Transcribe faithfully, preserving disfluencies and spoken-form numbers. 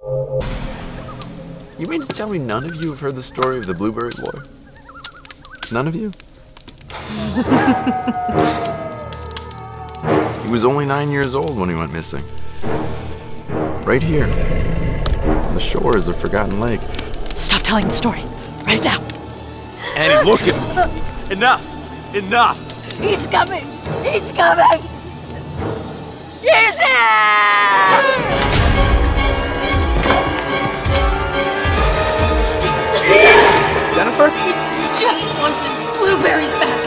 You mean to tell me none of you have heard the story of the blueberry boy? None of you? He was only nine years old when he went missing. Right here, on the shores of Forgotten Lake. Stop telling the story, right now. Annie, look at him. Enough! Enough! He's coming! He's coming! He's here! Jennifer? He just wants his blueberries back.